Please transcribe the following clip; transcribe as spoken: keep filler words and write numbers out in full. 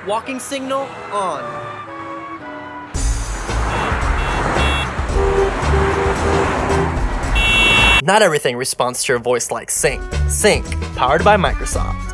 Walking signal on. Not everything responds to your voice like Sync. Sync, powered by Microsoft.